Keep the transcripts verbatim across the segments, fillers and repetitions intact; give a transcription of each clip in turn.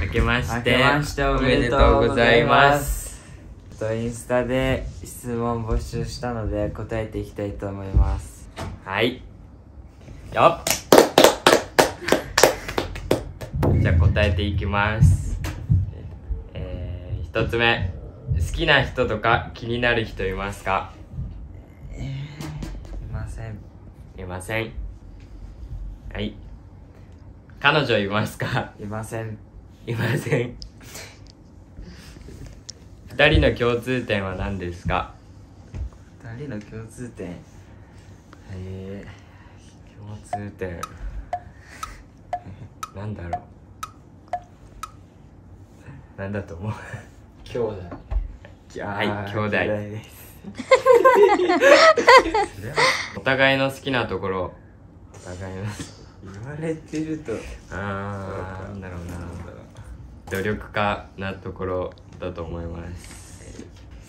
明けまして明けましておめでとうございます。とインスタで質問募集したので答えていきたいと思います。 はい、よっじゃあ答えていきます。えー、一つ目、好きな人とか気になる人いますか？ えー、いません。 いません。はい。彼女いますか？ いません。 いません。二人の共通点は何ですか？ 二人の共通点、 えー、共通点なんだろう。なんだと思う？ 兄弟。 はい、兄弟です。 お互いの好きなところ、お互いの言われてると、 あー、なんだろうな、努力家なところだと思います。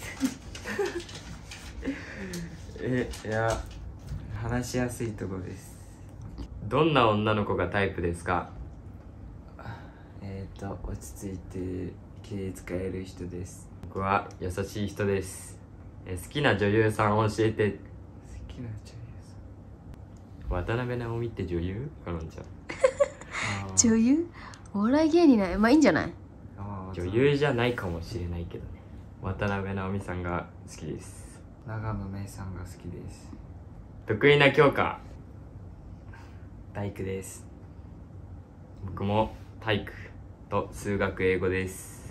え、いや、話しやすいところです。 どんな女の子がタイプですか？ えっ、ー、と、落ち着いて気使える人です。 僕は優しい人です。え好きな女優さんを教えて。 好きな女優さん、渡辺直美って女優？かのんちゃん女優？お笑い芸人ない。まあいいんじゃない？ 女優じゃないかもしれないけどね。渡辺直美さんが好きです。 長野芽郁さんが好きです。 得意な教科、 体育です。 僕も体育と数学英語です。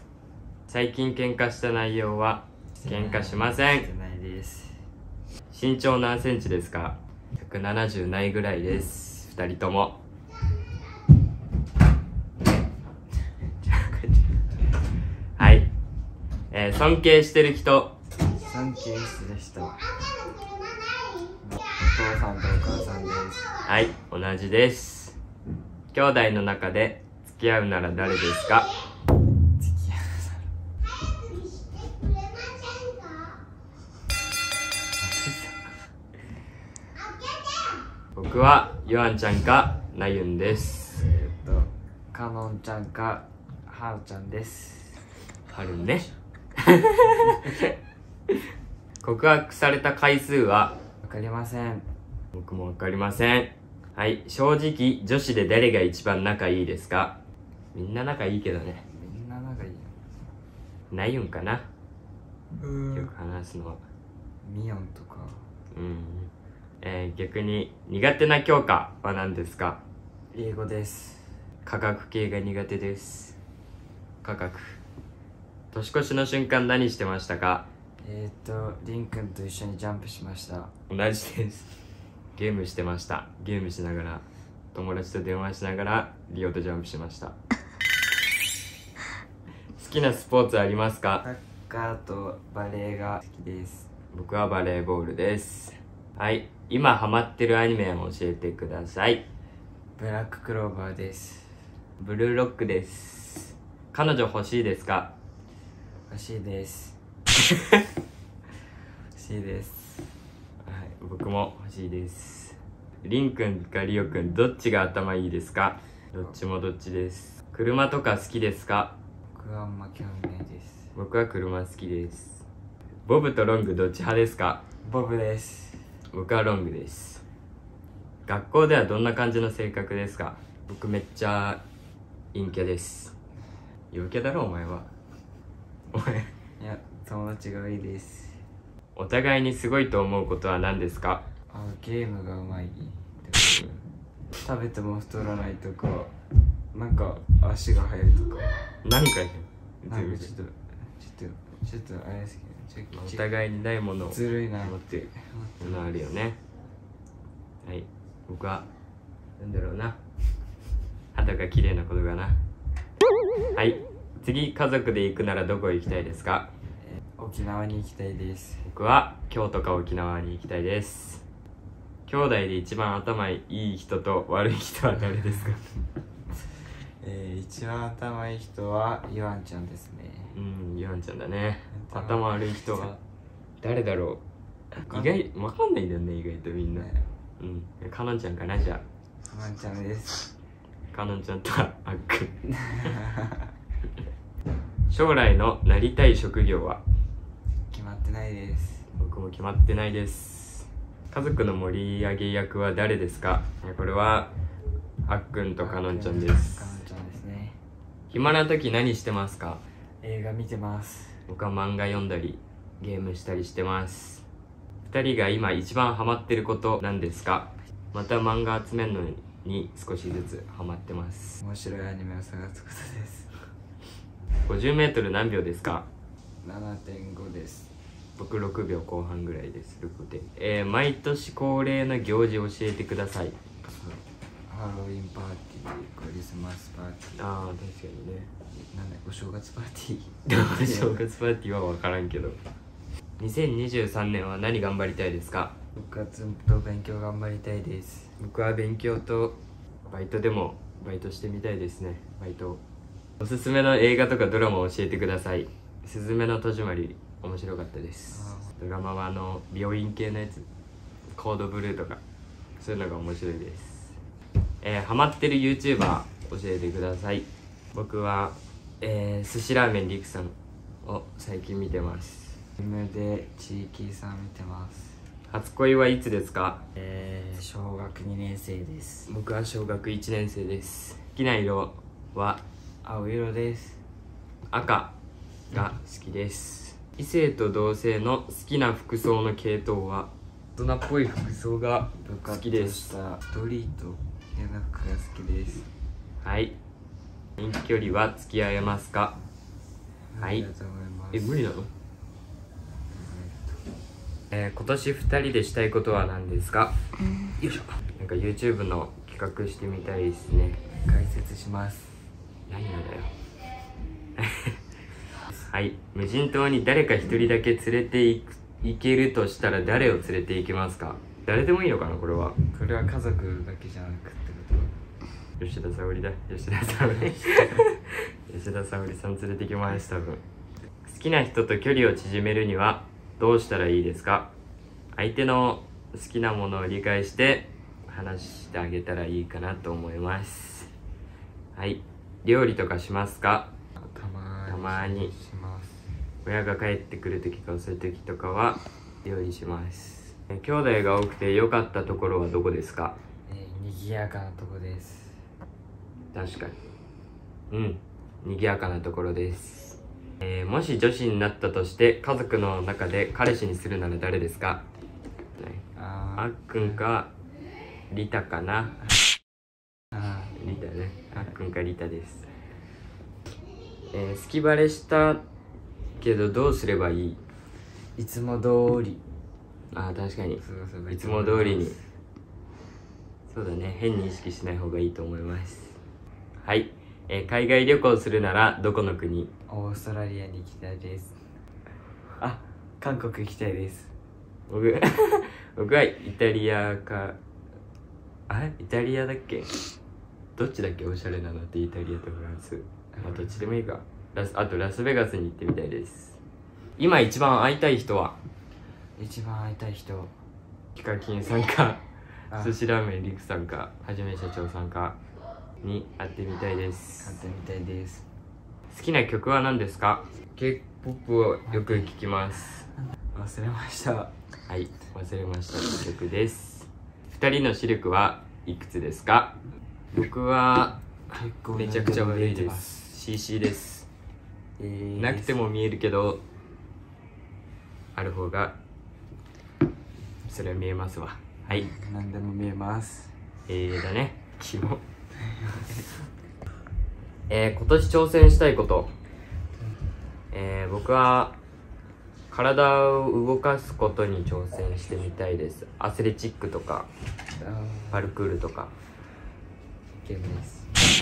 最近喧嘩した内容は喧嘩しません。 してないです。 身長何センチですか？ひゃくななじゅうないぐらいです。二人とも。はい、えー、尊敬してる人。 尊敬してる人、お父さんとお母さんです。 はい、同じです。兄弟の中で付き合うなら誰ですか？ 付き合僕はヨアンちゃんかナユンです。 えっとかのんちゃんかはるちゃんです。 はるね。告白された回数は？ わかりません。 僕もわかりません。はい、正直女子で誰が一番仲いいですか？みんな仲いいけどね。 みんな仲いいよ。 ナユンかな、 うんよく話すのは。 ミヨンとか。 うん、えー、逆に苦手な教科は何ですか？ 英語です。 科学系が苦手です。科学。年越しの瞬間何してましたか？ えっ、ー、とリンくんと一緒にジャンプしました。 同じです。ゲームしてました。ゲームしながら、友達と電話しながらリオとジャンプしました。好きなスポーツありますか？ サッカーとバレーが好きです。 僕はバレーボールです。はい、今ハマってるアニメを教えてください。 ブラッククローバーです。 ブルーロックです。彼女欲しいですか？ 欲しいです。欲しいです。 はい、僕も欲しいです。リンくんかリオくん、どっちが頭いいですか？どっちもどっちです。車とか好きですか？ 僕はあんま興味ないです。 僕は車好きです。ボブとロングどっち派ですか？ ボブです。 僕はロングです。学校ではどんな感じの性格ですか？僕めっちゃ陰キャです。陽キャだろお前は。お前いや、友達がいいです。 お互いにすごいと思うことは何ですか？ あ、ゲームがうまいってこと。食べても太らないとか、なんか足が速いとか。 何かなんかちょっとちょっとちょっとあれですけど、 お互いにないものをずるいな持ってるのあるよね。はい、僕はなんだろうな、肌が綺麗なことかな。はい、次家族で行くならどこ行きたいですか？ え沖縄に行きたいです。 僕は京都か沖縄に行きたいです。兄弟で一番頭いい人と悪い人は誰ですか？ えー、一番頭いい人はヨアンちゃんですね。 うん、ヨアンちゃんだね。頭悪い人は誰だろう。意外わかんないんだよね、意外とみんな。うん、かのんちゃんかな。じゃあヨアンちゃんです。 かのんちゃんとはあっくん。 将来のなりたい職業は？ 決まってないです。 僕も決まってないです。家族の盛り上げ役は誰ですか？これはあっくんとかのんちゃんです。 かのんちゃんですね。 暇な時何してますか？ 映画見てます。 僕は漫画読んだりゲームしたりしてます。ふたりが今一番ハマってることなんですか？また漫画集めるのに少しずつハマってます。 面白いアニメを探すことです。 ごじゅうメートル何秒ですか？ ななてんご です。 僕ろくびょうこう半ぐらいです。ろくで、えー、毎年恒例の行事を教えてください。 ハロウィンパーティー、クリスマスパーティー、 ああ確かにね。 なんだお正月パーティー正月パーティーは分からんけど。にせんにじゅうさんねんは何頑張りたいですか？ 部活と勉強頑張りたいです。 僕は勉強とバイトでもバイトしてみたいですね。バイト。おすすめの映画とかドラマを教えてください。すずめの戸締まり面白かったです。ドラマはあの病院系のやつ、コードブルーとかそういうのが面白いです。えー、ハマってる YouTuber 教えてください。僕は、えー、寿司ラーメンりくさんを最近見てます。 ゲームで地域さん見てます。 初恋はいつですか？ えー、小学にねん生です。 僕は小学いちねん生です。好きな色は青色です。 赤が好きです。異性と同性の好きな服装の系統は大人っぽい服装が好きです。 ストリート系の服が好きです。 はい。遠距離は付き合えますか？はい。え、無理なの？えー、今年ふたりでしたいことは何ですか？よいしょ。なんか YouTube の企画してみたいですね。 解説します。 何がだよ。はい。無人島に誰か一人だけ連れていく行けるとしたら誰を連れて行きますか？誰でもいいのかなこれは。 これは家族だけじゃなくってこと？ 吉田沙保里だ。吉田沙保里。吉田沙保里さん連れてきました。多分。好きな人と距離を縮めるにはどうしたらいいですか？相手の好きなものを理解して話してあげたらいいかなと思います。はい。料理とかしますか？ たまたまにします。 親が帰ってくる時か遅い時とかは料理します。え兄弟が多くて良かったところはどこですか？ えー、にぎやかなとこです。 確かに。うん。にぎやかなところです。えー、もし女子になったとして家族の中で彼氏にするなら誰ですか？ ああっくんかリタかな。 あリタね。あっくんかリタです。えー、好きバレしたけどどうすればいい？ いつも通り。 ああ確かに。 そうそういつも通りに。そうだね。変に意識しない方がいいと思います。はい。えー、海外旅行するならどこの国？ オーストラリアに行きたいです。あ、韓国行きたいです。 僕僕はイタリアか、あイタリアだっけ？どっちだっけおしゃれなのってイタリアとフランス。まあどっちでもいいか。ラスあとラスベガスに行ってみたいです。今一番会いたい人は？ 一番会いたい人。 ヒカキンさんかあ寿司ラーメンりくさんかはじめ社長さんかに会ってみたいで会す。 ってみたいです。 好きな曲は何ですか？ K-ポップ をよく聞きます。 忘れました。 はい忘れました曲です。ふたりの視力はいくつですか？僕は結構めちゃくちゃ悪いで見えてます。 す。 シーシー です。 えー、 なくても見えるけどある方がそれは見えますわ。はい。 何でも見えます。 えーだねキモえー、今年挑戦したいこと、えー、僕は体を動かすことに挑戦してみたいです。アスレチックとかパルクールとか。 ゲームです。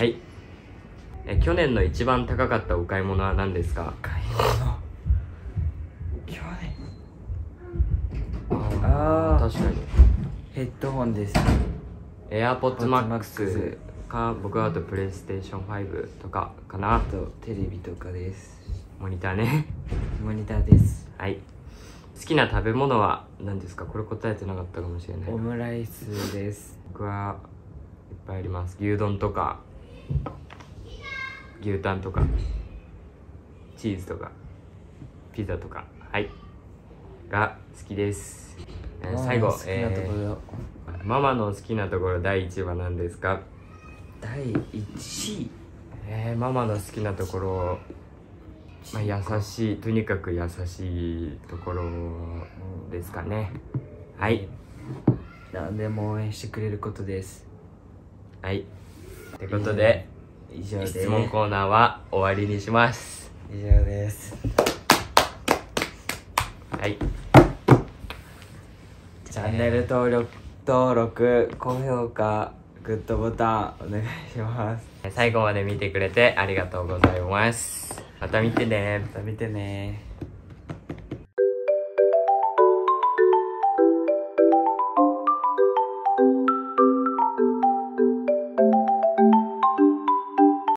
はい。えー、去年の一番高かったお買い物は何ですか？ 買い物。去年。 ああ確かにヘッドホンです。 AirPods Max か、僕はあとプレイステーションファイブとかかな。 あとテレビとかです。 モニターねモニターです。 はい。好きな食べ物は何ですか？これ答えてなかったかもしれない。 オムライスです。 僕はいっぱいあります。牛丼とか牛タンとかチーズとかピザとか、はいが好きです。えー最後、 好きなところ、 えーママの好きなところだいいちいは何ですか？ だいいちい。 えー、ママの好きなところ、まあ、優しい、とにかく優しいところですかね。はい。 何でも応援してくれることです。 はい。ということで、 以上です。 質問コーナーは終わりにします。 以上です。 はい。 チャンネル登録、登録、高評価、グッドボタンお願いします。 最後まで見てくれてありがとうございます。また見てね。 また見てね。